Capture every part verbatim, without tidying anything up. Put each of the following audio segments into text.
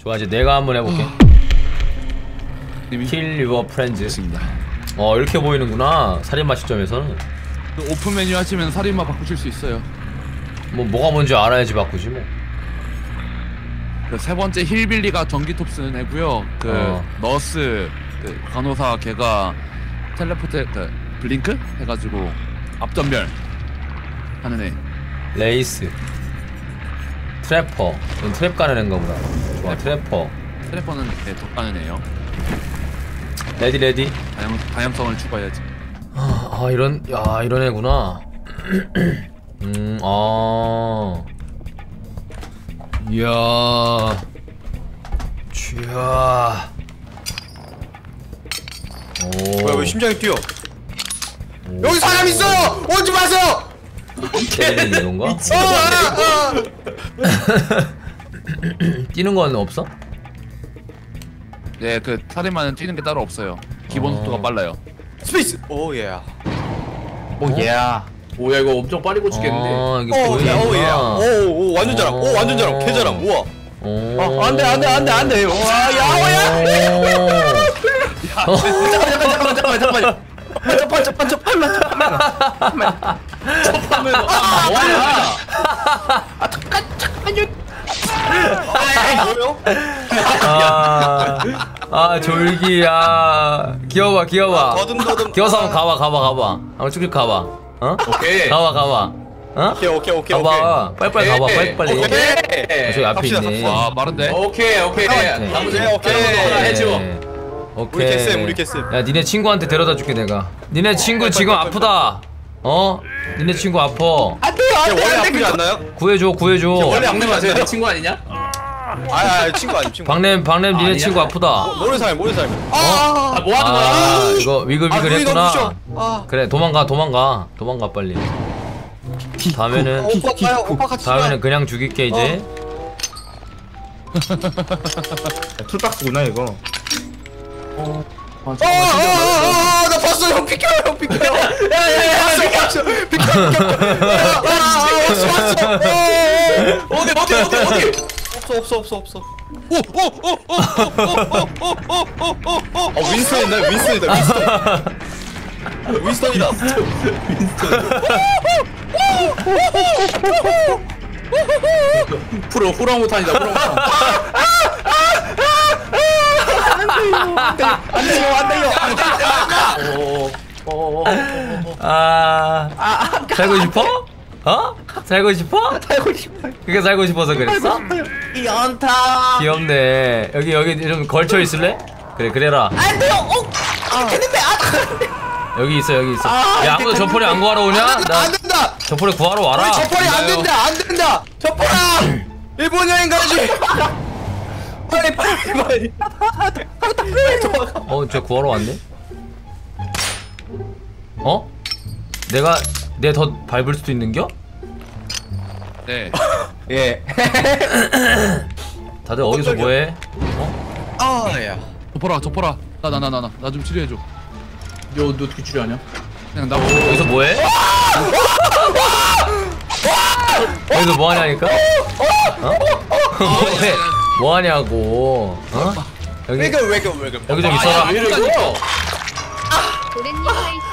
좋아, 이제 내가 한번 해볼게. Kill your friends. 어, 이렇게 보이는구나. 살인마 시점에서는. 오픈 메뉴 하시면 살인마 바꾸실 수 있어요. 뭐 뭐가 뭔지 알아야지 바꾸지 뭐. 그 세 번째 힐빌리가 전기톱 쓰는 애고요. 그 어. 너스 그 간호사 걔가 텔레포트 그 블링크 해가지고 앞전멸 하는 애. 레이스. 트래퍼. 이건 트랩 가는 애인가 보다. 좋아, 트래퍼. 트래퍼는 네, 덕 가는 애요. 레디 레디. 다양 다양성을 추가해야지. 아, 아 이런 야 이런 애구나. 음, 아. 이야. 쥐야. 오. 뭐야 왜 심장이 뛰어? 오. 여기 사람 있어요! 오지 마세요! 때리는 이런가? 어, 아, 아. 뛰는 건 없어? 네, 그 살인마는 뛰는 게 따로 없어요. 기본 어. 속도가 빨라요. 스페이스! 오 예. 오 예야. 오야 이거 엄청 빨리 고치겠는데. 아, 이게 오 예, 보이는구나. 오 예. 오, 오 완전 잘함. 오 완전 잘함. 개 잘함. 우와. 오. 어, 안돼 안돼 안돼 안돼. 와 야호야. 오. 잠깐만 잠깐만 잠깐만. 잠깐만 잠깐만 잠깐만 잠깐만. 잠깐만. 아 뭐야? 아 잠깐 잠깐만요. 뭐요? 아, 아 졸기야. 귀여워 귀여워. 더듬더듬. 귀여워서 한번 가봐 가봐 가봐. 한번 쭉쭉 가봐. 어? 오케이. 가봐 가봐. 어? 오케이 오케이 오케이 가봐. 빨리빨리 가봐. 오케이. 빨리빨리. 오케이. 저기 앞에 갑시다, 있네. 갑시다. 아, 빠른데? 오케이 오케이. 네. 아무튼 오케이. 하나 해줘. 오케이. 우리 개쌤 우리 개쌤. 야, 니네 친구한테 데려다 줄게 내가. 니네 친구 빨리, 지금 빨리, 아프다. 어? 니네 친구 아파. 안돼 걔 안돼 원래 안돼. 아프지 않나요? 구해줘 구해줘. 원래 박내 아프지 마세요. 않나요? 내 친구 아니냐? 아아 아, 친구 아니 친구. 박냄 박냄 니네 아니야? 친구 아프다. 모래 사람 모래 사람. 아 뭐 하는 거야? 아, 이거 위글위글 아, 눈이 너무 했구나. 부셔. 아. 그래, 도망가 도망가 도망가 빨리. 다음에는 오빠 가요. 오빠 같이 가. 다음에는 그냥 죽일게 이제. 툴박스구나 이거. 어. 아, 어어어어 나 봤어 형 비켜 형 비켜. 야야야 봤어 비켜 비켜 비켜. 아 왔어 왔어. 어디 어디 어디 어디? 없어 없어 없어 없어. 오오오오오오오오오오오. 어 윈스턴이다 윈스턴이다 윈스턴. 윈스턴이다. 프로 후랑우탄이다 후랑우탄. 안 돼요 안 돼요 안 돼요. 아, 살고 싶어? 어? 살고 싶어? 살고 싶어요. 그게 살고 싶어서 그랬어? 이 연타. 귀엽네. 여기 여기 좀 걸쳐 있을래? 그래 그래라. 안 돼요. 어. 되는데 아. 여기 있어 여기 있어. 아, 야, 아무도 저폴이 안 구하러 오냐? 안 나 된다. 저폴이 구하러 와라. 우리 저펄이 안 된다 안 된다. 저펄아 일본 여행 가야지. 빨리 빨리 빨리. 어, 저 구하러 왔네. 어? 내가 내 더 밟을 수도 있는겨? 네. 예. 다들 어디서 깜짝이야. 뭐해? 아야. 접어라 접어라. 나 나 나 나 나 나 좀 치료해줘. 너 너 어떻게 치료하냐? 그냥 나 여기서 뭐해? 여기서 뭐하냐니까? 어? 뭐해? 뭐하냐고? 어? 여기 왜그 왜그 왜그. 여기 좀 있어라. 왜 이러고? 고래님 파이팅.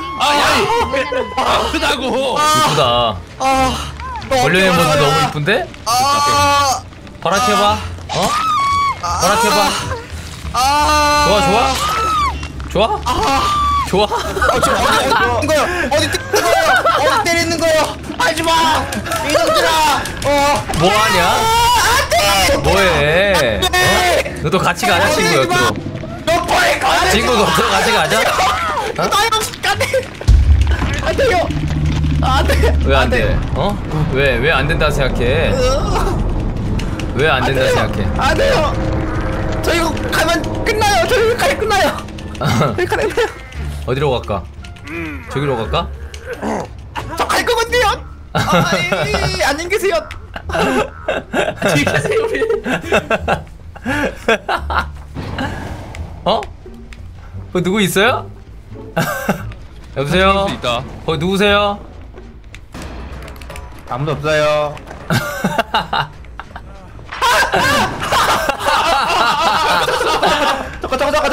아프다고. 이쁘다. 아. 걸려있는 모습 너무 이쁜데? 아. 허락해봐. 어? 허락해봐. 아. 좋아 좋아? 좋아? 좋아? 아, 저 어디 어디 거야? 어디 때리는 거야? 어디 때리는 거야? 하지 마. 이놈들아. 어. 뭐하냐? 뭐해? 어? 너도 같이 가자 친구 옆으로. 너 빨리 가. 친구 옆으로 같이 가자. 어? 나요. 안돼. 안 돼요. 안 돼. 왜 안 돼? 어? 왜 왜 안 된다 생각해? 왜 안 된다 생각해? 안 돼요. 저 이거 가면 끝나요. 저 이거 가면 끝나요. 저기 가면 끝나요. 어디로 갈까? 저기로 갈까? 저갈 거거든요. 아, 이, 안녕히 계세요. 안녕히 계세요 우리. 어? 그 누구 있어요? 여보세요? 수 있다. 거기 누구세요? 아무도 없어요.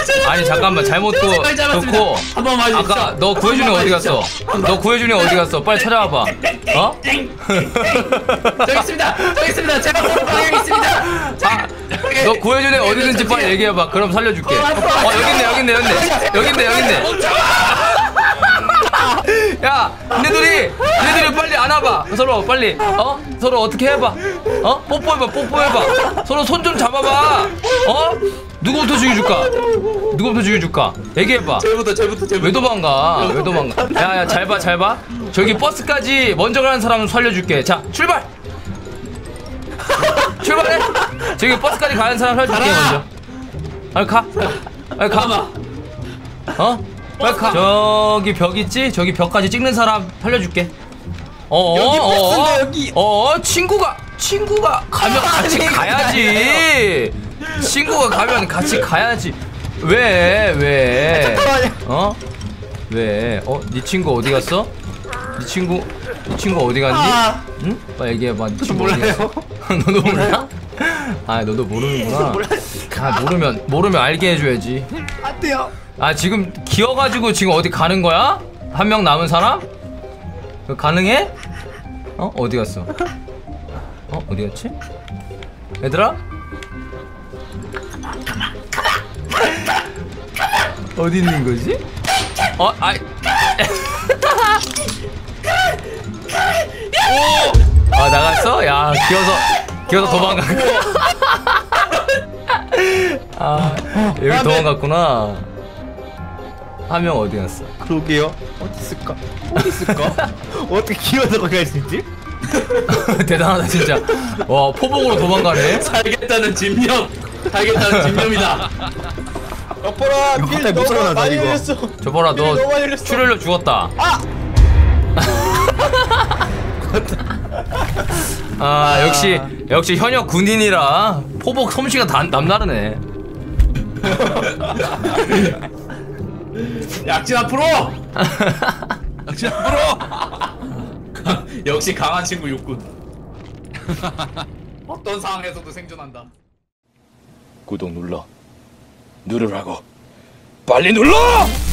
아니 잠깐만 잘못도 잘 잡았습니다. 좋고 한 번만 해주십시오. 아까 너 구해준 애 한 어디 번만 갔어? 너 구해준 애 어디 갔어? 빨리 찾아와봐. 어? 저기 있습니다. 저기 있습니다. 제가 보는 방향이 있습니다. 아, 너 구해준 애 어디든지 빨리 얘기해봐. 그럼 살려줄게. 어 여기 있네 여기 있네 여기 있네 여기 있네 여기 있네. 야, 니네들이 니네들이 빨리 안아봐. 서로 빨리. 어? 서로 어떻게 해봐. 어? 뽀뽀해봐 뽀뽀해봐. 서로 손 좀 잡아봐. 어? 누구부터 죽여줄까? 누구부터 죽여줄까? 얘기해봐. 저부터 저부터 저부터. 왜 도망가? 왜 도망가? 야야 잘 봐 잘 봐. 저기 버스까지 먼저 가는 사람 살려줄게. 자 출발. 출발해. 저기 버스까지 가는 사람 살려줄게 먼저. 빨리 가. 빨리 가. 어? 빨리 가. 저기 벽 있지? 저기 벽까지 찍는 사람 살려줄게. 어어 여기 어, 버스인데, 어, 여기. 어 친구가 친구가 가면 같이 가야지. 친구가 가면 같이 가야지. 왜 왜? 잠깐만요. 어? 왜? 어? 네 친구 어디 갔어? 네 친구 네 친구 어디 갔니? 아. 응? 빨리 얘기해봐. 네 친구 어디 몰라요. 갔어? 너도 몰라? 아 너도 모르는구나. 아 모르면 모르면 알게 해줘야지. 안 돼요. 아 지금 기어가지고 지금 어디 가는 거야? 한 명 남은 사람? 그거 가능해? 어? 어디 갔어? 어? 어디 갔지? 얘들아? 어디 있는 거지? 어? 아이 오! 아 나갔어? 야 기어서 기어서 도망갔고 아 여기 도망갔구나. 한 명 어디 갔어? 그러게요. 어디 있을까? 어디 있을까? 어떻게 기어서 거기 갈 수 있지? 대단하다 진짜. 와 포복으로 도망가네. 살겠다는 집념. 살겠다는 집념이다. 여보라 빌 갑자기 못 너무 살아나다, 많이 이거. 흘렸어. 저봐라 너 너무 많이 흘렸어. 출혈로 죽었다. 아! 아 역시 역시 현역 군인이라 포복 솜씨가 다 남다르네. 약진 앞으로. 역시 앞으로. 역시 강한 친구 육군. 어떤 상황에서도 생존한다. 구독 눌러 누르라고 빨리 눌러!